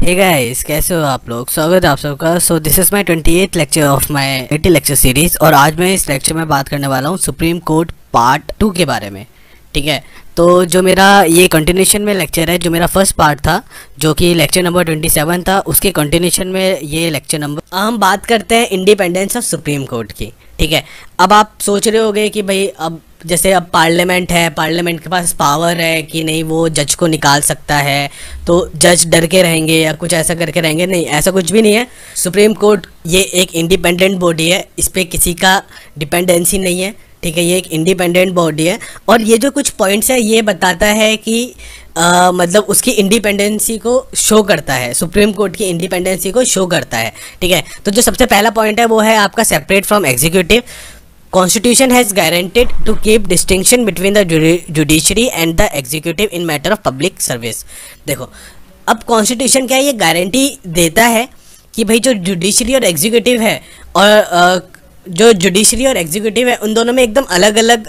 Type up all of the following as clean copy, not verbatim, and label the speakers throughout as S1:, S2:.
S1: Hey guys, कैसे हो आप लोग। स्वागत है आप सबका। So this is my 28th lecture of my 80 lecture series और आज मैं इस लेक्चर में बात करने वाला हूँ सुप्रीम कोर्ट पार्ट 2 के बारे में। ठीक है, तो जो मेरा ये कंटिन्यूशन में लेक्चर है, जो मेरा फर्स्ट पार्ट था जो कि लेक्चर नंबर 27 था, उसके कंटिन्यूशन में ये लेक्चर नंबर हम बात करते हैं इंडिपेंडेंस ऑफ सुप्रीम कोर्ट की। ठीक है, अब आप सोच रहे होंगे कि भाई अब जैसे अब पार्लियामेंट है, पार्लियामेंट के पास पावर है कि नहीं वो जज को निकाल सकता है, तो जज डर के रहेंगे या कुछ ऐसा करके रहेंगे। नहीं, ऐसा कुछ भी नहीं है। सुप्रीम कोर्ट ये एक इंडिपेंडेंट बॉडी है, इस पर किसी का डिपेंडेंसी नहीं है। ठीक है, ये एक इंडिपेंडेंट बॉडी है और ये जो कुछ पॉइंट्स है ये बताता है कि मतलब उसकी इंडिपेंडेंसी को शो करता है, सुप्रीम कोर्ट की इंडिपेंडेंसी को शो करता है। ठीक है, तो जो सबसे पहला पॉइंट है वो है आपका separate from executive. Constitution has guaranteed to keep distinction between the judiciary and the executive in matter of public service। देखो, अब कॉन्स्टिट्यूशन क्या है, ये गारंटी देता है कि भाई जो जुडिशरी और एग्जीक्यूटिव है और जो जुडिशरी और एग्जीक्यूटिव है उन दोनों में एकदम अलग अलग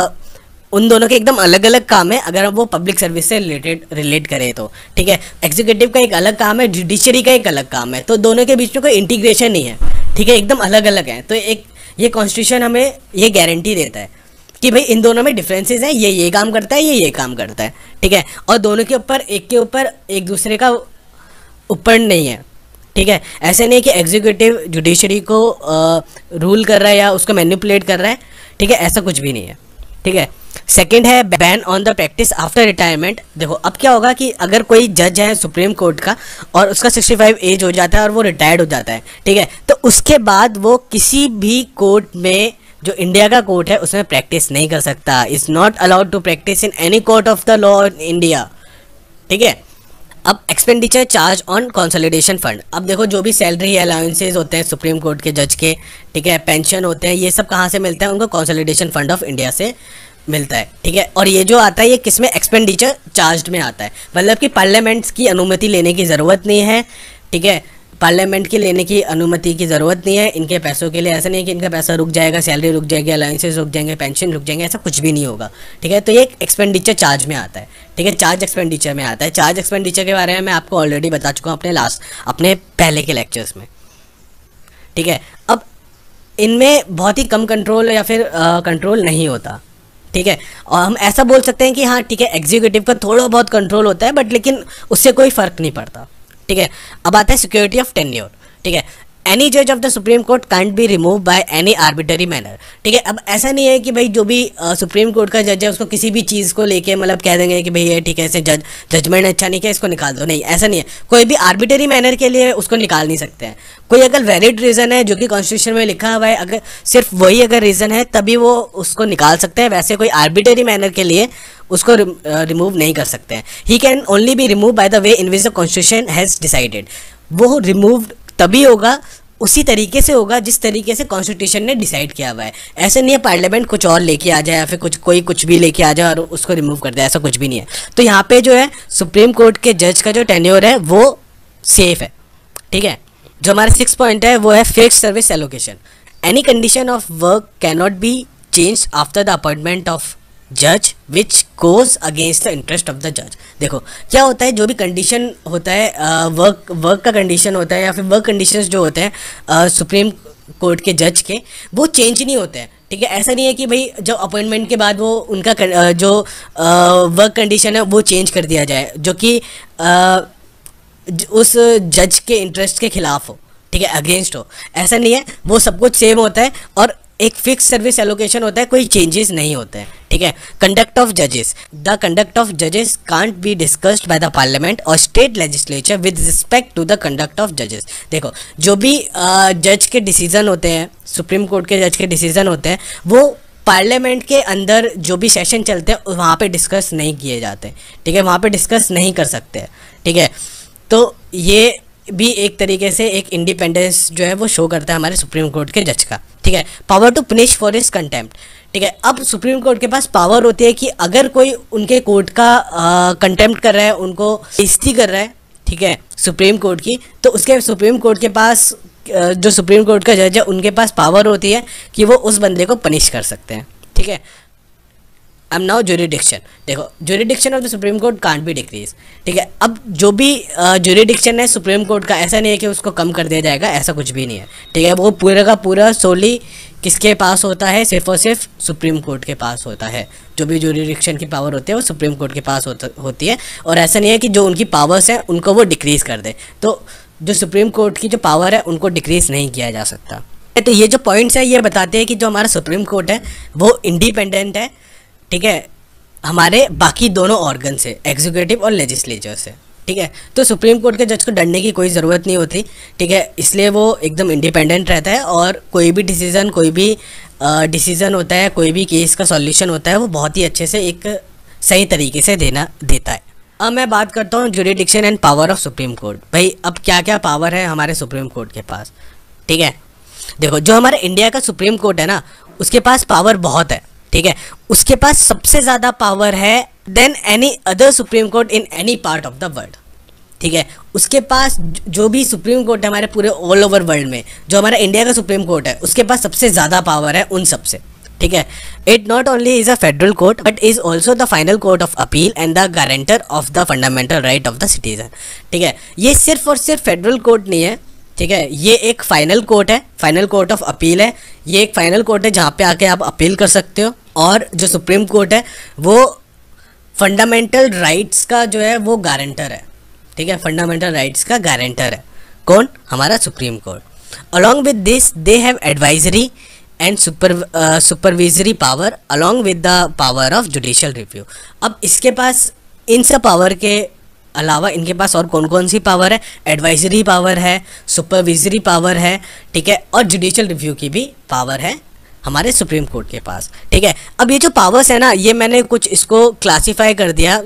S1: उन दोनों के एकदम अलग अलग काम है अगर वो पब्लिक सर्विस से रिलेट करें तो। ठीक है, एग्जीक्यूटिव का एक अलग काम है, जुडिशरी का एक अलग काम है, तो दोनों के बीच में कोई इंटीग्रेशन नहीं है। ठीक है, एकदम अलग अलग है। तो एक ये कॉन्स्टिट्यूशन हमें ये गारंटी देता है कि भाई इन दोनों में डिफरेंसेस हैं, ये काम करता है, ये काम करता है। ठीक है, और दोनों के ऊपर एक दूसरे का ऊपर नहीं है। ठीक है, ऐसे नहीं कि एग्जीक्यूटिव जुडिशरी को रूल कर रहा है या उसको मैनिपुलेट कर रहा है। ठीक है, ऐसा कुछ भी नहीं है। ठीक है, सेकंड है ban on the practice after retirement. देखो, अब क्या होगा कि अगर कोई जज है सुप्रीम कोर्ट का और उसका 65 एज हो जाता है और वो रिटायर्ड हो जाता है, ठीक है, तो उसके बाद वो किसी भी कोर्ट में, जो इंडिया का कोर्ट है, उसमें प्रैक्टिस नहीं कर सकता। Is not allowed to practise in any court of the law in India. ठीक है, अब expenditure charge on consolidation fund. अब देखो, जो भी सैलरी अलाउंसेस होते हैं सुप्रीम कोर्ट के जज के, ठीक है, पेंशन होते हैं, ये सब कहाँ से मिलता है? उनको कंसोलिडेशन फंड ऑफ इंडिया से मिलता है। ठीक है, और ये जो आता है ये किसमें? एक्सपेंडिचर चार्ज में आता है। मतलब कि पार्लियामेंट की अनुमति लेने की ज़रूरत नहीं है। ठीक है, पार्लियामेंट की लेने की अनुमति की ज़रूरत नहीं है इनके पैसों के लिए। ऐसा नहीं है कि इनका पैसा रुक जाएगा, सैलरी रुक जाएगी, अलाउंसेस रुक जाएंगे, पेंशन रुक जाएंगे, ऐसा कुछ भी नहीं होगा। ठीक है, तो ये एक्सपेंडिचर चार्ज में आता है। ठीक है, चार्ज एक्सपेंडिचर में आता है। चार्ज एक्सपेंडिचर के बारे में मैं आपको ऑलरेडी बता चुका हूँ अपने पहले के लेक्चर्स में। ठीक है, अब इनमें बहुत ही कम कंट्रोल या फिर कंट्रोल नहीं होता। ठीक है, और हम ऐसा बोल सकते हैं कि हाँ ठीक है, एग्जीक्यूटिव का थोड़ा बहुत कंट्रोल होता है, बट लेकिन उससे कोई फर्क नहीं पड़ता। ठीक है, अब आता है सिक्योरिटी ऑफ टेन्योर। ठीक है, एनी जज of the supreme court can't be remove by any arbitrary manner. ठीक है, अब ऐसा नहीं है कि भाई जो भी सुप्रीम कोर्ट का जज है उसको किसी भी चीज़ को लेके मतलब कह देंगे कि भाई ये ठीक है, ऐसे जजमेंट अच्छा नहीं किया, इसको निकाल दो। नहीं, ऐसा नहीं है। कोई भी आर्बिटरी मैनर के लिए उसको निकाल नहीं सकते हैं। कोई अगर वैलिड रीज़न है जो कि कॉन्स्टिट्यूशन में लिखा हुआ है, अगर सिर्फ वही अगर रीज़न है तभी वो उसको निकाल सकते हैं। वैसे कोई आर्बिटरी मैनर के लिए उसको रिमूव नहीं कर सकते हैं। He can only be remove by the way in which the constitution has decided. वो रिमूव तभी होगा, उसी तरीके से होगा जिस तरीके से कॉन्स्टिट्यूशन ने डिसाइड किया हुआ है। ऐसे नहीं है पार्लियामेंट कुछ और लेके आ जाए या फिर कोई कुछ भी लेके आ जाए और उसको रिमूव कर दे, ऐसा कुछ भी नहीं है। तो यहाँ पे जो है सुप्रीम कोर्ट के जज का जो टेन्योर है वो सेफ है। ठीक है, जो हमारा 6 पॉइंट है वो है fixed service allocation. Any condition of work can not B change after the appointment of जज which goes against the interest of the जज। देखो, क्या होता है, जो भी कंडीशन होता है वर्क का कंडीशन होता है या फिर वर्क कंडीशंस जो होते हैं सुप्रीम कोर्ट के जज के, वो चेंज नहीं होते हैं। ठीक है, ऐसा नहीं है कि भाई जब अपॉइंटमेंट के बाद वो उनका जो वर्क कंडीशन है वो चेंज कर दिया जाए जो कि उस जज के इंटरेस्ट के खिलाफ हो। ठीक है, अगेंस्ट हो, ऐसा नहीं है। वो सब कुछ सेम होता है और एक फिक्स सर्विस एलोकेशन होता है, कोई चेंजेस नहीं होते हैं। ठीक है, कंडक्ट ऑफ जजेस। द कंडक्ट ऑफ जजेस can't be discussed by the parliament और state legislature with respect to the conduct of जजेस। देखो, जो भी जज के डिसीजन होते हैं, सुप्रीम कोर्ट के जज के डिसीजन होते हैं, वो पार्लियामेंट के अंदर जो भी सेशन चलते हैं वहाँ पे डिस्कस नहीं किए जाते। ठीक है, वहाँ पे डिस्कस नहीं कर सकते। ठीक है, तो ये भी एक तरीके से एक इंडिपेंडेंस जो है वो शो करता है हमारे सुप्रीम कोर्ट के जज का। ठीक है, power to punish for his contempt. ठीक है, अब सुप्रीम कोर्ट के पास पावर होती है कि अगर कोई उनके कोर्ट का कंटेम्प्ट कर रहा है, उनको बेइज्जती कर रहा है, ठीक है, सुप्रीम कोर्ट की, तो उसके सुप्रीम कोर्ट के पास जो सुप्रीम कोर्ट का जज है उनके पास पावर होती है कि वो उस बंदे को पनिश कर सकते हैं। ठीक है, आई एम नाउ ज्यूरिडिक्शन। देखो jurisdiction of the supreme court can't be decrease, ठीक है। अब जो भी ज्यूरिडिक्शन है सुप्रीम कोर्ट का, ऐसा नहीं है कि उसको कम कर दिया जाएगा, ऐसा कुछ भी नहीं है, ठीक है। वो पूरा का पूरा सोली किसके पास होता है, सिर्फ और सिर्फ सुप्रीम कोर्ट के पास होता है। जो भी ज्यूरिडिक्शन की पावर होती है वो सुप्रीम कोर्ट के पास होती है, और ऐसा नहीं है कि जो उनकी पावर्स हैं उनको वो डिक्रीज़ कर दे। तो जो सुप्रीम कोर्ट की जो पावर है उनको डिक्रीज़ नहीं किया जा सकता। तो ये जो पॉइंट्स है ये बताते हैं कि जो हमारा सुप्रीम कोर्ट है वो इंडिपेंडेंट है, ठीक है, हमारे बाकी दोनों ऑर्गन से, एग्जीक्यूटिव और लेजिस्लेचर से, ठीक है। तो सुप्रीम कोर्ट के जज को डरने की कोई ज़रूरत नहीं होती, ठीक है, इसलिए वो एकदम इंडिपेंडेंट रहता है, और कोई भी डिसीज़न होता है, कोई भी केस का सॉल्यूशन होता है, वो बहुत ही अच्छे से एक सही तरीके से देता है। अब मैं बात करता हूँ jurisdiction and power of supreme court. भाई अब क्या क्या पावर है हमारे सुप्रीम कोर्ट के पास, ठीक है। देखो जो हमारे इंडिया का सुप्रीम कोर्ट है ना, उसके पास पावर बहुत है, ठीक है। उसके पास सबसे ज़्यादा पावर है than any other supreme court in any part of the world, ठीक है। उसके पास जो भी सुप्रीम कोर्ट है हमारे पूरे ऑल ओवर वर्ल्ड में, जो हमारा इंडिया का सुप्रीम कोर्ट है उसके पास सबसे ज़्यादा पावर है उन सबसे, ठीक है। It not only is a federal court but is also the final court of appeal and the guarantor of the fundamental right of the citizen, ठीक है। ये सिर्फ और सिर्फ फेडरल कोर्ट नहीं है, ठीक है, ये एक फाइनल कोर्ट है, फाइनल कोर्ट ऑफ अपील है। ये एक फाइनल कोर्ट है जहाँ पे आके आप अपील कर सकते हो, और जो सुप्रीम कोर्ट है वो फंडामेंटल राइट्स का जो है वो गारंटर है, ठीक है, फंडामेंटल राइट्स का गारंटर है। कौन? हमारा supreme court. Along with this they have advisory and supervisory power along with the power of judicial review. अब इसके पास इन सब पावर के अलावा इनके पास और कौन कौन सी पावर है? एडवाइजरी पावर है, सुपरविजरी पावर है, ठीक है, और जुडिशियल रिव्यू की भी पावर है हमारे सुप्रीम कोर्ट के पास, ठीक है। अब ये जो पावर्स है ना, ये मैंने कुछ इसको क्लासीफाई कर दिया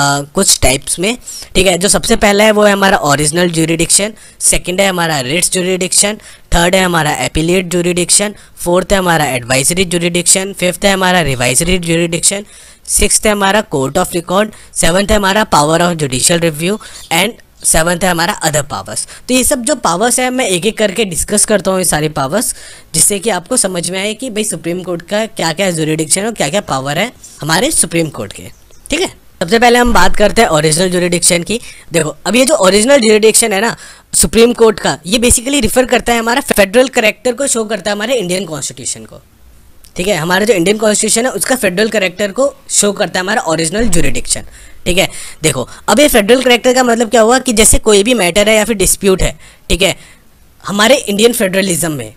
S1: कुछ टाइप्स में, ठीक है। जो सबसे पहला है वो है हमारा ओरिजिनल ज्यूरिडिक्शन, सेकंड है हमारा रिट्स ज्यूरिडिक्शन, थर्ड है हमारा एपिलेट ज्यूरिडिक्शन, फोर्थ है हमारा एडवाइजरी ज्यूरिडिक्शन, फिफ्थ है हमारा रिवाइजरी ज्यूरिडिक्शन, सिक्स्थ है हमारा कोर्ट ऑफ रिकॉर्ड, सेवन्थ है हमारा power of judicial review, and seventh है हमारा अदर पावर्स। तो ये सब जो पावर्स है मैं एक एक करके डिस्कस करता हूँ ये सारे पावर्स, जिससे कि आपको समझ में आए कि भाई सुप्रीम कोर्ट का क्या क्या ज्यूरिडिक्शन और क्या क्या पावर है हमारे सुप्रीम कोर्ट के, ठीक है। सबसे पहले हम बात करते हैं ओरिजिनल ज्यूरिडिक्शन की। देखो अब ये जो ओरिजिनल ज्यूरिडिक्शन है ना सुप्रीम कोर्ट का, ये बेसिकली रिफर करता है हमारा फेडरल करैक्टर को, शो करता है हमारे इंडियन कॉन्स्टिट्यूशन को, ठीक है। हमारा जो इंडियन कॉन्स्टिट्यूशन है उसका फेडरल करैक्टर को शो करता है हमारा ओरिजिनल ज्यूरिडिक्शन, ठीक है। देखो अब ये फेडरल करैक्टर का मतलब क्या हुआ कि जैसे कोई भी मैटर है या फिर डिस्प्यूट है, ठीक है, हमारे इंडियन फेडरलिज्म में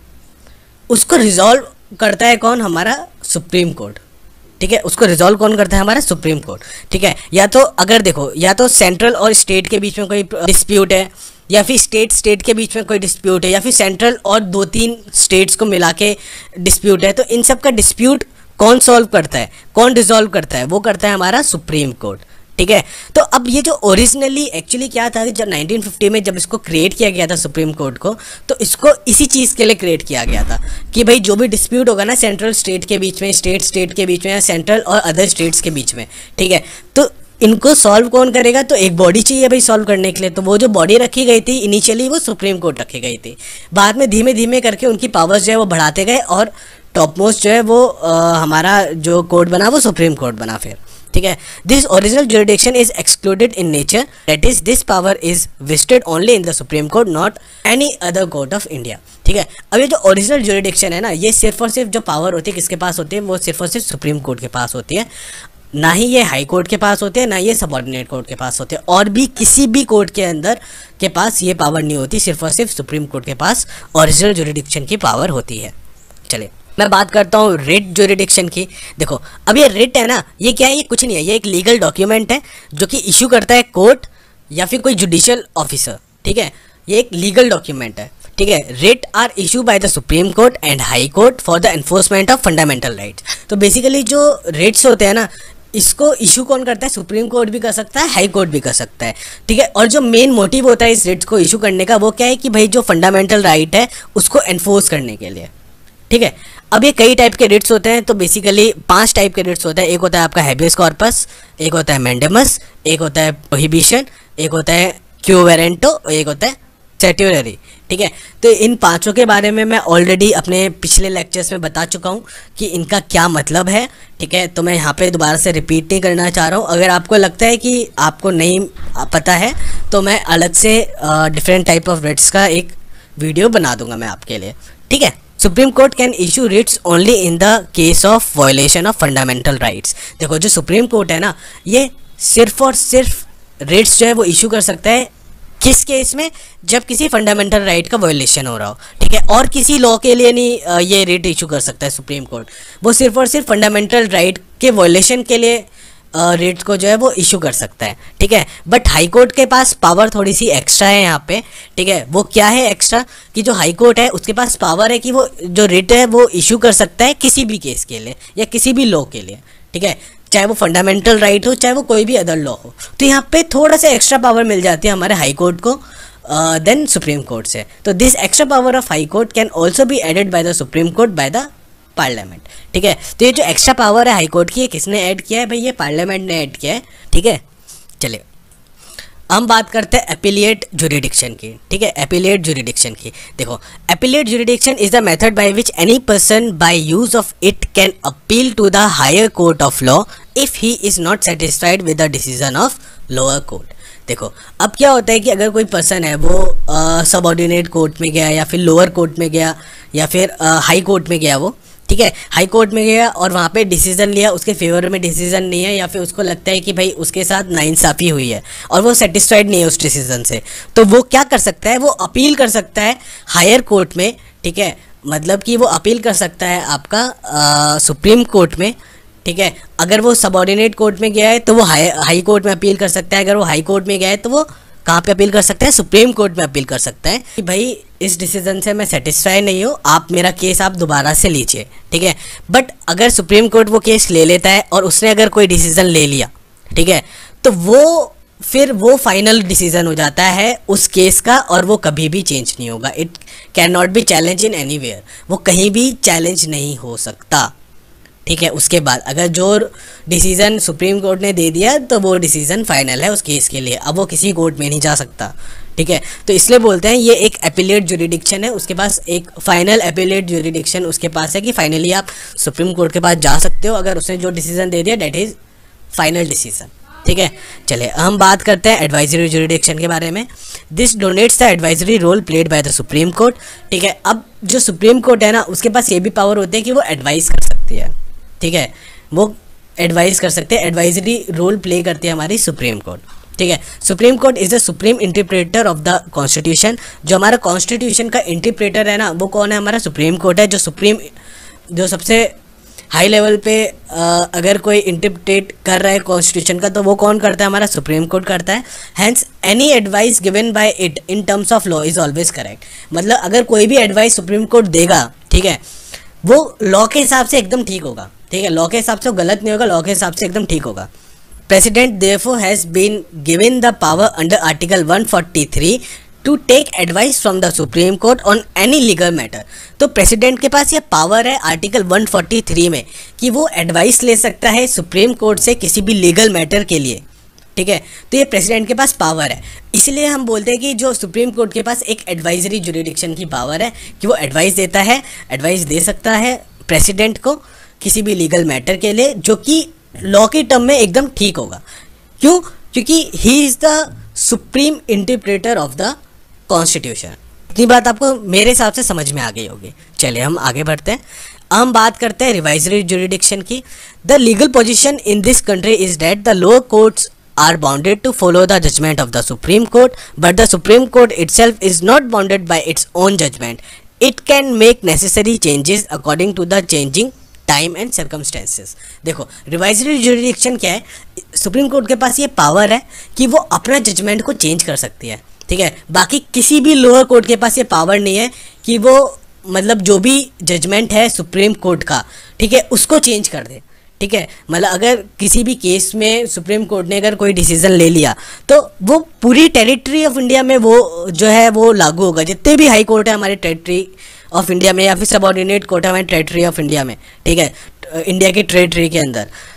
S1: उसको रिजॉल्व करता है कौन? हमारा सुप्रीम कोर्ट, ठीक है। उसको रिजॉल्व कौन करता है? हमारा सुप्रीम कोर्ट, ठीक है। या तो अगर देखो, या तो सेंट्रल और स्टेट के बीच में कोई डिस्प्यूट है, या फिर स्टेट के बीच में कोई डिस्प्यूट है, या फिर सेंट्रल और 2-3 स्टेट्स को मिला के डिस्प्यूट है, तो इन सब का डिस्प्यूट कौन सॉल्व करता है, कौन रिजॉल्व करता है? वो करता है हमारा सुप्रीम कोर्ट, ठीक है। तो अब ये जो ओरिजिनली एक्चुअली क्या था कि जब 1950 में जब इसको क्रिएट किया गया था सुप्रीम कोर्ट को, तो इसको इसी चीज़ के लिए क्रिएट किया गया था कि भाई जो भी डिस्प्यूट होगा ना सेंट्रल स्टेट के बीच में, स्टेट के बीच में, या सेंट्रल और अदर स्टेट्स के बीच में, ठीक है, तो इनको सॉल्व कौन करेगा? तो एक बॉडी चाहिए भाई सॉल्व करने के लिए। तो वो जो बॉडी रखी गई थी इनिशियली वो सुप्रीम कोर्ट रखी गई थी, बाद में धीमे धीमे करके उनकी पावर्स जो है वो बढ़ाते गए, और टॉप मोस्ट जो है वो हमारा जो कोर्ट बना वो सुप्रीम कोर्ट बना फिर, ठीक है। This original jurisdiction is excluded in nature, that is this power is vested only in the supreme court, not any other court of India, ठीक है। अब ये जो ओरिजिनल ज्यूरिडिक्शन है ना, ये सिर्फ और सिर्फ जो पावर होती है किसके पास होती है? वो सिर्फ और सिर्फ सुप्रीम कोर्ट के पास होती है, ना ही ये हाई कोर्ट के पास होते हैं, ना ये सबऑर्डिनेट कोर्ट के पास होते हैं, और भी किसी भी कोर्ट के अंदर के पास ये पावर नहीं होती, सिर्फ और सिर्फ सुप्रीम कोर्ट के पास ओरिजिनल ज्यूरिडिक्शन की पावर होती है। चलिए मैं बात करता हूँ रिट ज्यूरिडिक्शन की। देखो अब ये रिट है ना, ये क्या है? ये कुछ नहीं है, ये एक लीगल डॉक्यूमेंट है जो कि इशू करता है कोर्ट या फिर कोई जुडिशियल ऑफिसर, ठीक है। ये एक लीगल डॉक्यूमेंट है, ठीक है। Writ are issue by the supreme court and high court for the enforcement of fundamental rights. तो बेसिकली जो रिट्स होते हैं ना, इसको इशू कौन करता है? सुप्रीम कोर्ट भी कर सकता है, हाई कोर्ट भी कर सकता है, ठीक है। और जो मेन मोटिव होता है इस रिट्स को इशू करने का, वो क्या है कि भाई जो फंडामेंटल राइट है उसको एनफोर्स करने के लिए, ठीक है। अब ये कई टाइप के रिट्स होते हैं, तो बेसिकली 5 टाइप के रिट्स होते हैं। एक होता है आपका हैबियस कॉर्पस, एक होता है मैंडेमस, एक होता है प्रोहिबिशन, एक होता है क्यू वारंटो, और एक होता है स्टैट्यूटरी, ठीक है। तो इन पांचों के बारे में मैं ऑलरेडी अपने पिछले लेक्चर्स में बता चुका हूँ कि इनका क्या मतलब है, ठीक है। तो मैं यहाँ पे दोबारा से रिपीट नहीं करना चाह रहा हूँ। अगर आपको लगता है कि आपको नहीं पता है तो मैं अलग से डिफरेंट टाइप ऑफ रिट्स का एक वीडियो बना दूंगा मैं आपके लिए, ठीक है। Supreme court can issue writs only in the case of violation of fundamental rights. देखो जो सुप्रीम कोर्ट है ना, ये सिर्फ और सिर्फ रिट्स जो है वो इशू कर सकता है किस केस में, जब किसी फंडामेंटल राइट का वायलेशन हो रहा हो, ठीक है। और किसी लॉ के लिए नहीं ये रिट इशू कर सकता है सुप्रीम कोर्ट, वो सिर्फ और सिर्फ फंडामेंटल राइट के वायलेशन के लिए रेट को जो है वो इशू कर सकता है, ठीक है। बट हाई कोर्ट के पास पावर थोड़ी सी एक्स्ट्रा है यहाँ पे, ठीक है। वो क्या है एक्स्ट्रा, कि जो हाई कोर्ट है उसके पास पावर है कि वो जो रेट है वो इशू कर सकता है किसी भी केस के लिए या किसी भी लॉ के लिए, ठीक है, चाहे वो फंडामेंटल राइट हो चाहे वो कोई भी अदर लॉ हो। तो यहाँ पे थोड़ा सा एक्स्ट्रा पावर मिल जाती है हमारे हाई कोर्ट को देन सुप्रीम कोर्ट से। तो this extra power of high court can also be added by the supreme court by the parliament, ठीक है। तो ये जो एक्स्ट्रा पावर है हाई कोर्ट की, किसने ऐड किया है भाई, ये पार्लियामेंट ने ऐड किया है, ठीक है। चलिए हम बात करते हैं एपिलिएट जुरिडिक्शन की, ठीक है। एपिलिएट जुरिडिक्शन की देखो, appellate jurisdiction is the method by which any person by use of it can appeal to the higher court of law if he is not satisfied with the decision of lower court. देखो अब क्या होता है कि अगर कोई person है वो सबऑर्डिनेट कोर्ट में गया या फिर लोअर कोर्ट में गया या फिर हाई कोर्ट में गया वो, ठीक है, हाई कोर्ट में गया और वहाँ पे डिसीजन लिया, उसके फेवर में डिसीजन नहीं है या फिर उसको लगता है कि भाई उसके साथ नाइंसाफ़ी हुई है और वो सेटिस्फाइड नहीं है उस डिसीजन से, तो वो क्या कर सकता है, वो अपील कर सकता है हायर कोर्ट में, ठीक है। मतलब कि वो अपील कर सकता है आपका सुप्रीम कोर्ट में, ठीक है। अगर वो सबऑर्डिनेट कोर्ट में गया है तो वो हाई कोर्ट में अपील कर सकता है, अगर वो हाई कोर्ट में गया है तो वो कहाँ पे अपील कर सकता है, सुप्रीम कोर्ट में अपील कर सकता है कि भाई इस डिसीजन से मैं सेटिस्फाई नहीं हूँ, आप मेरा केस आप दोबारा से लीजिए, ठीक है। बट अगर सुप्रीम कोर्ट वो केस ले लेता है और उसने अगर कोई डिसीजन ले लिया, ठीक है, तो वो फाइनल डिसीजन हो जाता है उस केस का और वो कभी भी चेंज नहीं होगा। It can not be challenge in anywhere, वो कहीं भी चैलेंज नहीं हो सकता, ठीक है। उसके बाद अगर जो डिसीजन सुप्रीम कोर्ट ने दे दिया तो वो डिसीजन फाइनल है उस केस के लिए, अब वो किसी कोर्ट में नहीं जा सकता, ठीक है। तो इसलिए बोलते हैं ये एक एपिलेट जुरिडिक्शन है, उसके पास एक फाइनल एपिलेट जुरिडिक्शन उसके पास है कि फाइनली आप सुप्रीम कोर्ट के पास जा सकते हो अगर उसने जो डिसीजन दे दिया डेट इज़ फाइनल डिसीजन, ठीक है। चलिए हम बात करते हैं एडवाइजरी जुरिडिक्शन के बारे में। This denotes the advisory role played by the supreme court, ठीक है। अब जो सुप्रीम कोर्ट है ना उसके पास ये भी पावर होते हैं कि वो एडवाइस कर सकती है, ठीक है, वो एडवाइस कर सकते हैं, एडवाइजरी रोल प्ले करती है हमारी सुप्रीम कोर्ट, ठीक है। Supreme court is the supreme interpreter of the constitution. जो हमारा कॉन्स्टिट्यूशन का इंटरप्रेटर है ना वो कौन है, हमारा सुप्रीम कोर्ट है। जो सबसे हाई लेवल पे अगर कोई इंटरप्रेट कर रहा है कॉन्स्टिट्यूशन का तो वो कौन करता है, हमारा सुप्रीम कोर्ट करता है। Hence any advice given by it in terms of law is always correct. मतलब अगर कोई भी एडवाइस सुप्रीम कोर्ट देगा, ठीक है, वो लॉ के हिसाब से एकदम ठीक होगा, ठीक है, लॉ के हिसाब से वो गलत नहीं होगा, लॉ के हिसाब से एकदम ठीक होगा। President therefore has been given the power under article 143 to take advice from the supreme court on any legal matter. तो प्रेसिडेंट के पास ये पावर है आर्टिकल 143 में कि वो एडवाइस ले सकता है सुप्रीम कोर्ट से किसी भी लीगल मैटर के लिए, ठीक है। तो ये प्रेसिडेंट के पास पावर है, इसलिए हम बोलते हैं कि जो सुप्रीम कोर्ट के पास एक एडवाइजरी जुरिडिक्शन की पावर है कि वो एडवाइस देता है, एडवाइस दे सकता है प्रेसिडेंट को किसी भी लीगल मैटर के लिए जो कि लॉ की टर्म में एकदम ठीक होगा। क्यों? क्योंकि he is the supreme interpreter of the constitution. इतनी बात आपको मेरे हिसाब से समझ में आ गई होगी। चलिए हम आगे बढ़ते हैं। हम बात करते हैं रिवाइजरी जुरिडिक्शन की। The legal position in this country is that the lower courts are bounded to follow the judgment of the Supreme Court, but the Supreme Court itself is not bounded by its own judgment. It can make necessary changes according to the changing time and circumstances. देखो revisory jurisdiction क्या है, supreme court के पास ये power है कि वो अपना जजमेंट को चेंज कर सकती है, ठीक है। बाकी किसी भी लोअर कोर्ट के पास ये पावर नहीं है कि वो मतलब जो भी जजमेंट है सुप्रीम कोर्ट का, ठीक है, उसको चेंज कर दे, ठीक है। मतलब अगर किसी भी केस में सुप्रीम कोर्ट ने अगर कोई डिसीजन ले लिया तो वो पूरी टेरिटरी ऑफ इंडिया में वो जो है वो लागू होगा। जितने भी हाई कोर्ट है हमारे टेरिटरी ऑफ इंडिया में या फिर सबऑर्डिनेट कोर्ट है हमारे टेरिटरी ऑफ इंडिया में, ठीक है, इंडिया की टेरिटरी के अंदर,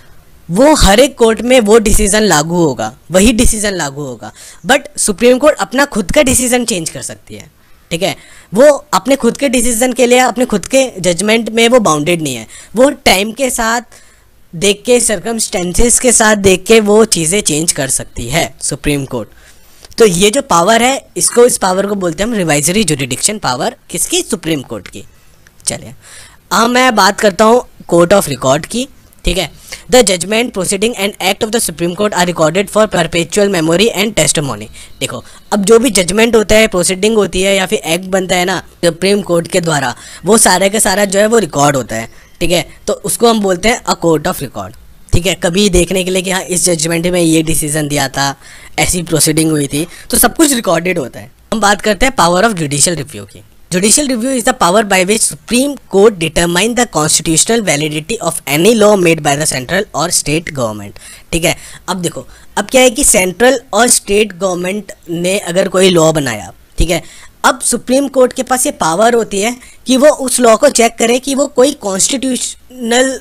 S1: वो हर एक कोर्ट में वो डिसीजन लागू होगा, वही डिसीजन लागू होगा। बट सुप्रीम कोर्ट अपना खुद का डिसीजन चेंज कर सकती है, ठीक है। वो अपने खुद के डिसीजन के लिए, अपने खुद के जजमेंट में वो बाउंडेड नहीं है। वो टाइम के साथ देख के, सर्कमस्टेंसेस के साथ देख के वो चीज़ें चेंज कर सकती है सुप्रीम कोर्ट। तो ये जो पावर है, इस पावर को बोलते हैं हम रिवाइजरी जुरिडिक्शन पावर, किसकी? सुप्रीम कोर्ट की। चलिए अब मैं बात करता हूँ कोर्ट ऑफ रिकॉर्ड की, ठीक है। The judgement, proceeding and act of the supreme court are recorded for perpetual memory and testimony. देखो, अब जो भी जजमेंट होता है, प्रोसीडिंग होती है या फिर एक्ट बनता है ना सुप्रीम कोर्ट के द्वारा, वो सारे का सारा जो है वो रिकॉर्ड होता है, ठीक है। तो उसको हम बोलते हैं अ कोर्ट ऑफ रिकॉर्ड, ठीक है। कभी देखने के लिए कि हाँ इस जजमेंट में ये डिसीजन दिया था, ऐसी प्रोसीडिंग हुई थी, तो सब कुछ रिकॉर्डेड होता है। हम बात करते हैं पावर ऑफ जुडिशियल रिव्यू की। Judicial review is the power by which Supreme Court determine the constitutional validity of any law made by the central or state government, ठीक है। अब देखो, अब क्या है कि सेंट्रल और स्टेट गवर्नमेंट ने अगर कोई लॉ बनाया, ठीक है, अब सुप्रीम कोर्ट के पास ये पावर होती है कि वो उस लॉ को चेक करे कि वो कोई कॉन्स्टिट्यूशनल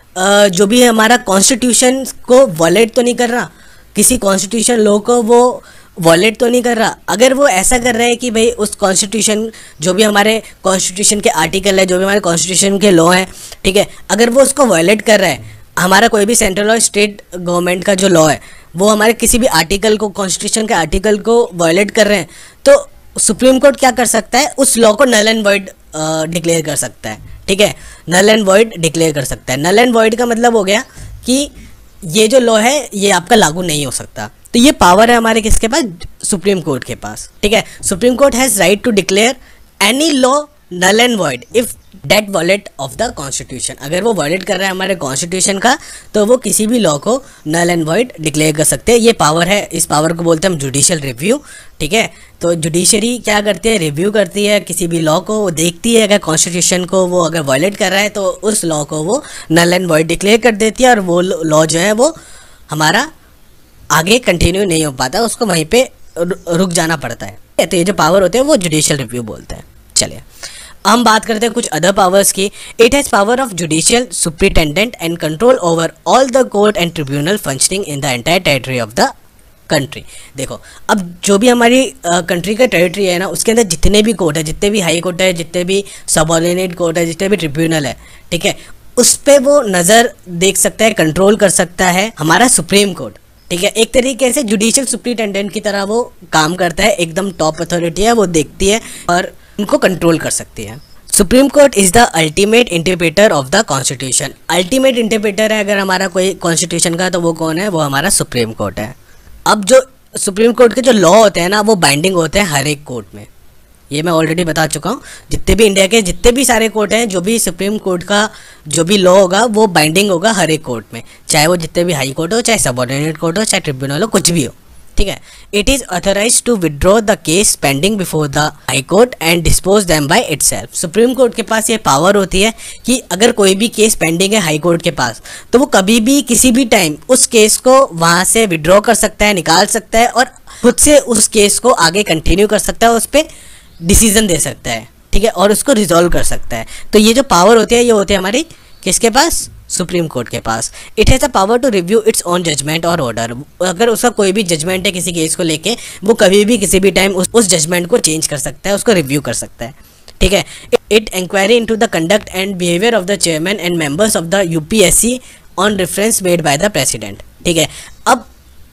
S1: जो भी हमारा कॉन्स्टिट्यूशन को वॉलेट तो नहीं कर रहा, किसी कॉन्स्टिट्यूशन लॉ को वो वॉलेट तो नहीं कर रहा। अगर वो ऐसा कर रहा है कि भाई उस कॉन्स्टिट्यूशन, जो भी हमारे कॉन्स्टिट्यूशन के आर्टिकल है, जो भी हमारे कॉन्स्टिट्यूशन के लॉ हैं, ठीक है, अगर वो उसको वॉलेट कर रहा है, हमारा कोई भी सेंट्रल और स्टेट गवर्नमेंट का जो लॉ है वो हमारे किसी भी आर्टिकल को, कॉन्स्टिट्यूशन के आर्टिकल को वॉलेट कर रहे हैं, तो सुप्रीम कोर्ट क्या कर सकता है? उस लॉ को नल एंड वॉइड डिक्लेयर कर सकता है, ठीक है। नल एंड वॉइड डिक्लेयर कर सकता है। नल एंड वॉइड का मतलब हो गया कि ये जो लॉ है ये आपका लागू नहीं हो सकता। तो ये पावर है हमारे किसके पास? सुप्रीम कोर्ट के पास, ठीक है। Supreme court has right to declare any law null and void if that violate of the constitution. अगर वो वॉलेट कर रहा है हमारे कॉन्स्टिट्यूशन का, तो वो किसी भी लॉ को नल एंड वॉइड डिक्लेयर कर सकते हैं। ये पावर है, इस पावर को बोलते हैं हम जुडिशियल रिव्यू, ठीक है। तो जुडिशरी क्या करती है? रिव्यू करती है किसी भी लॉ को, वो देखती है अगर कॉन्स्टिट्यूशन को वो अगर वॉलेट कर रहा है तो उस लॉ को वो नल एंड वॉइड डिक्लेयर कर देती है, और वो लॉ जो है वो हमारा आगे कंटिन्यू नहीं हो पाता, उसको वहीं पे रुक जाना पड़ता है। तो ये जो पावर होते हैं वो जुडिशियल रिव्यू बोलते हैं। चलिए हम बात करते हैं कुछ अदर पावर्स की। It has power of judicial superintendent and control over all the court and tribunal functioning in the entire territory of the country. देखो, अब जो भी हमारी कंट्री का टेरिटरी है ना, उसके अंदर जितने भी कोर्ट है, जितने भी हाई कोर्ट है, जितने भी सबऑर्डिनेट कोर्ट है, जितने भी ट्रिब्यूनल है, ठीक है, उस पर वो नज़र देख सकता है, कंट्रोल कर सकता है हमारा सुप्रीम कोर्ट, ठीक है। एक तरीके से जुडिशियल सुप्रिटेंडेंट की तरह वो काम करता है, एकदम टॉप अथॉरिटी है, वो देखती है और उनको कंट्रोल कर सकती है। Supreme court is the ultimate interpreter of the constitution. Ultimate interpreter है अगर हमारा कोई कॉन्स्टिट्यूशन का, तो वो कौन है? वो हमारा सुप्रीम कोर्ट है। अब जो सुप्रीम कोर्ट के जो लॉ होते हैं ना, वो बाइंडिंग होते हैं हर एक कोर्ट में, ये मैं ऑलरेडी बता चुका हूँ। जितने भी इंडिया के जितने भी सारे कोर्ट हैं, जो भी सुप्रीम कोर्ट का जो भी लॉ होगा वो बाइंडिंग होगा हर एक कोर्ट में, चाहे वो जितने भी हाई कोर्ट हो, चाहे सबऑर्डिनेट कोर्ट हो, चाहे ट्रिब्यूनल हो, कुछ भी हो, ठीक है। It is authorise to withdraw the case pending before the high court and dispose them by itself. Supreme court के पास ये पावर होती है कि अगर कोई भी केस पेंडिंग है हाई कोर्ट के पास, तो वो कभी भी किसी भी टाइम उस केस को वहाँ से विड्रॉ कर सकता है, निकाल सकता है, और खुद से उस केस को आगे कंटिन्यू कर सकता है, उस पर डिसीजन दे सकता है, ठीक है, और उसको रिजॉल्व कर सकता है। तो ये जो पावर होती है, ये होती है हमारी किसके पास? सुप्रीम कोर्ट के पास। It has a power to review its own judgement और ऑर्डर। अगर उसका कोई भी जजमेंट है किसी केस को लेके, वो कभी भी किसी भी टाइम उस जजमेंट को चेंज कर सकता है, उसको रिव्यू कर सकता है, ठीक है। It inquiry into the conduct and behaviour of the chairman and members of the UPSC on reference made by the president, ठीक है। अब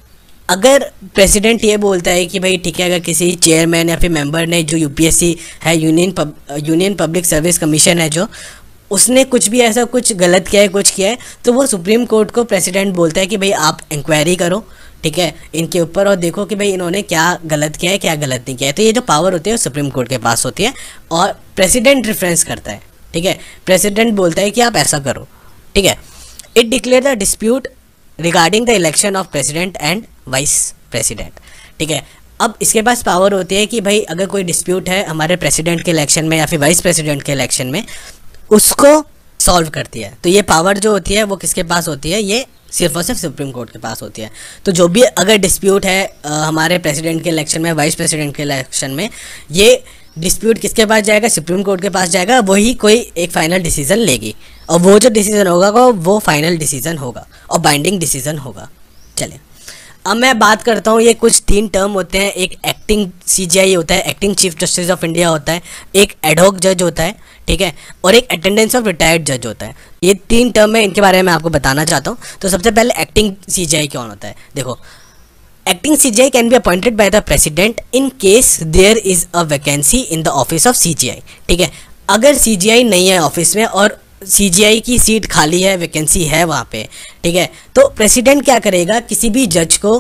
S1: अगर प्रेसिडेंट ये बोलता है कि भाई ठीक है, अगर किसी चेयरमैन या फिर मेंबर ने, जो यूपीएससी है, यूनियन पब्लिक सर्विस कमीशन है, जो उसने कुछ भी ऐसा कुछ गलत किया है, कुछ किया है, तो वो सुप्रीम कोर्ट को प्रेसिडेंट बोलता है कि भाई आप इंक्वायरी करो, ठीक है, इनके ऊपर, और देखो कि भाई इन्होंने क्या गलत किया है, क्या गलत नहीं किया है। तो ये जो पावर होती है सुप्रीम कोर्ट के पास होती है, और प्रेसिडेंट रेफरेंस करता है, ठीक है। प्रेसिडेंट बोलता है कि आप ऐसा करो, ठीक है। It declare the dispute regarding the election of president and vice president, ठीक है। अब इसके पास पावर होती है कि भाई अगर कोई डिस्प्यूट है हमारे प्रेसिडेंट के इलेक्शन में या फिर वाइस प्रेसिडेंट के इलेक्शन में, उसको सॉल्व करती है। तो ये पावर जो होती है वो किसके पास होती है? ये सिर्फ और सिर्फ सुप्रीम कोर्ट के पास होती है। तो जो भी अगर डिस्प्यूट है हमारे प्रेसिडेंट के इलेक्शन में, वाइस प्रेसिडेंट के इलेक्शन में, ये डिस्प्यूट किसके पास जाएगा, सुप्रीम कोर्ट के पास जाएगा, वही कोई एक फाइनल डिसीजन लेगी और वो जो डिसीजन होगा वो फाइनल डिसीजन होगा और बाइंडिंग डिसीजन होगा। चलिए अब मैं बात करता हूँ, ये कुछ 3 टर्म होते हैं, एक एक्टिंग CGI होता है, acting chief justice of India होता है, एक एडहॉक जज होता है, ठीक है, और एक अटेंडेंस ऑफ रिटायर्ड जज होता है। ये 3 टर्म है, इनके बारे में आपको बताना चाहता हूँ। तो सबसे पहले एक्टिंग CGI कौन होता है, देखो acting CGI can be appointed by the president in case there is a vacancy in the office of CGI, ठीक है। अगर CGI नहीं है ऑफिस में और CGI की सीट खाली है, वैकेंसी है वहाँ पे, ठीक है, तो प्रेसिडेंट क्या करेगा, किसी भी जज को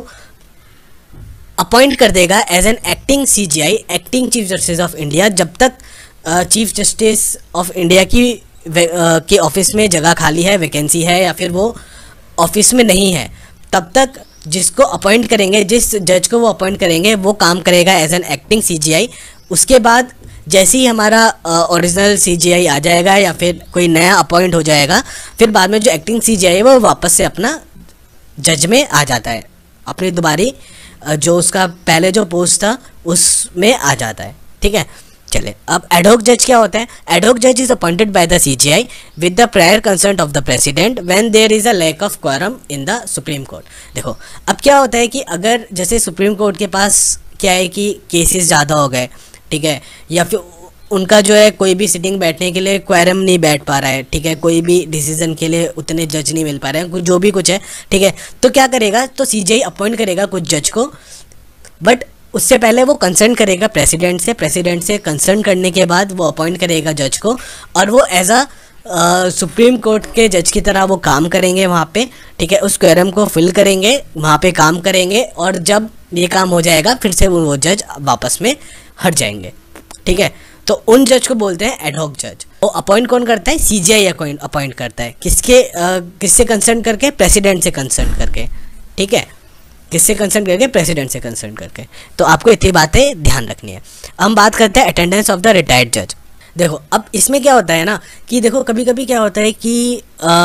S1: अपॉइंट कर देगा as an acting CGI, acting chief justice of India, जब तक चीफ जस्टिस ऑफ इंडिया के ऑफिस में जगह खाली है, वैकेंसी है या फिर वो ऑफिस में नहीं है, तब तक जिसको अपॉइंट करेंगे, जिस जज को वो अपॉइंट करेंगे वो काम करेगा एज एन एक्टिंग CGI। उसके बाद जैसे ही हमारा ओरिजिनल CGI आ जाएगा या फिर कोई नया अपॉइंट हो जाएगा, फिर बाद में जो एक्टिंग CGI है वो वापस से अपना जज में आ जाता है, अपनी दोबारी जो उसका पहले जो पोस्ट था उसमें आ जाता है, ठीक है। चले अब एडहॉक जज क्या होता है, एडहॉक जज is appointed by the CGI with the prior consent of the president when there is a lack of quorum in the supreme court. देखो अब क्या होता है कि अगर जैसे सुप्रीम कोर्ट के पास क्या है कि केसेस ज़्यादा हो गए, ठीक है, या फिर उनका जो है कोई भी सिटिंग बैठने के लिए क्वारम नहीं बैठ पा रहा है, ठीक है, कोई भी डिसीजन के लिए उतने जज नहीं मिल पा रहे हैं, कुछ जो भी कुछ है, ठीक है, तो क्या करेगा, तो CGI अपॉइंट करेगा कुछ जज को, बट उससे पहले वो कंसर्न करेगा प्रेसिडेंट से कंसर्न करने के बाद वो अपॉइंट करेगा जज को और वो एज अ सुप्रीम कोर्ट के जज की तरह वो काम करेंगे वहाँ पे, ठीक है, उस क्वेरम को फिल करेंगे, वहाँ पे काम करेंगे और जब ये काम हो जाएगा फिर से वो जज वापस में हट जाएंगे, ठीक है। तो उन जज को बोलते हैं एडहॉक जज। वो अपॉइंट कौन करता है, CGI अपॉइंट करता है, किससे कंसर्न करके, प्रेसिडेंट से कंसर्न करके, ठीक है, किससे कंसर्न करके, प्रेसिडेंट से कंसर्न करके। तो आपको इतनी बातें ध्यान रखनी है। हम बात करते हैं अटेंडेंस ऑफ द रिटायर्ड जज। देखो अब इसमें क्या होता है ना कि देखो कभी कभी क्या होता है कि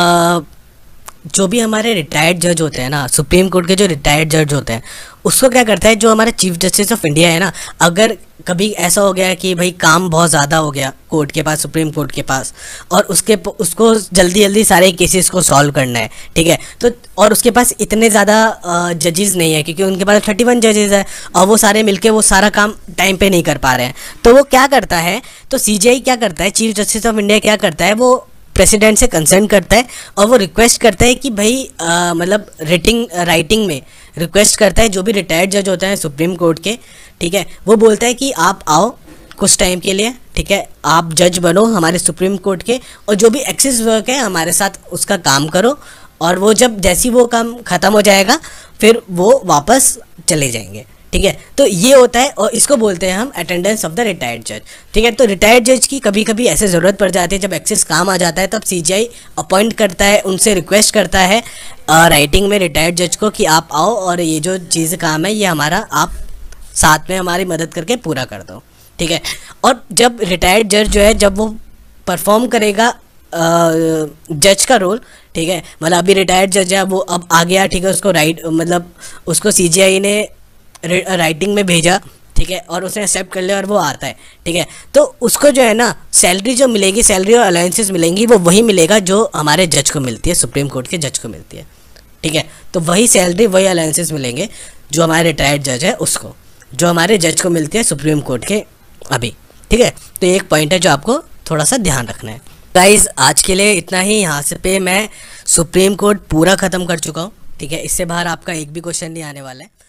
S1: जो भी हमारे रिटायर्ड जज होते हैं ना, सुप्रीम कोर्ट के जो रिटायर्ड जज होते हैं, उसको क्या करता है, जो हमारा चीफ जस्टिस ऑफ इंडिया है ना, अगर कभी ऐसा हो गया कि भाई काम बहुत ज़्यादा हो गया कोर्ट के पास, सुप्रीम कोर्ट के पास, और उसको जल्दी जल्दी सारे केसेस को सॉल्व करना है, ठीक है, तो और उसके पास इतने ज़्यादा जजेस नहीं है क्योंकि उनके पास 31 जजेस है और वो सारे मिलके वो सारा काम टाइम पे नहीं कर पा रहे हैं, तो वो क्या करता है, तो CGI क्या करता है, चीफ जस्टिस ऑफ इंडिया क्या करता है, वो प्रेसिडेंट से कंसर्न करता है और वो रिक्वेस्ट करता है कि भाई मतलब राइटिंग में रिक्वेस्ट करता है, जो भी रिटायर्ड जज होता है सुप्रीम कोर्ट के, ठीक है, वो बोलता है कि आप आओ कुछ टाइम के लिए, ठीक है, आप जज बनो हमारे सुप्रीम कोर्ट के और जो भी एक्सेस वर्क है हमारे साथ उसका काम करो, और वो जब जैसी वो काम ख़त्म हो जाएगा फिर वो वापस चले जाएंगे, ठीक है। तो ये होता है और इसको बोलते हैं हम अटेंडेंस ऑफ द रिटायर्ड जज, ठीक है। तो रिटायर्ड जज की कभी कभी ऐसे ज़रूरत पड़ जाती है, जब एक्सेस काम आ जाता है तब CGI अपॉइंट करता है, उनसे रिक्वेस्ट करता है राइटिंग में रिटायर्ड जज को कि आप आओ और ये जो चीज़ काम है ये हमारा आप साथ में हमारी मदद करके पूरा कर दो, ठीक है। और जब रिटायर्ड जज जो है जब वो परफॉर्म करेगा जज का रोल, ठीक है, मतलब अभी रिटायर्ड जज है वो अब आ गया, ठीक है, उसको मतलब उसको CGI ने राइटिंग में भेजा, ठीक है, और उसने एक्सेप्ट कर लिया और वो आता है, ठीक है, तो उसको जो है ना सैलरी जो मिलेगी, सैलरी और अलाउंसेस मिलेंगी वो वही मिलेगा जो हमारे जज को मिलती है, सुप्रीम कोर्ट के जज को मिलती है, ठीक है। तो वही सैलरी वही अलाउंसेस मिलेंगे जो हमारे रिटायर्ड जज है उसको, जो हमारे जज को मिलती है सुप्रीम कोर्ट के अभी, ठीक है। तो एक पॉइंट है जो आपको थोड़ा सा ध्यान रखना है। गाइस आज के लिए इतना ही, यहाँ से पे मैं सुप्रीम कोर्ट पूरा ख़त्म कर चुका हूँ, ठीक है, इससे बाहर आपका एक भी क्वेश्चन नहीं आने वाला है।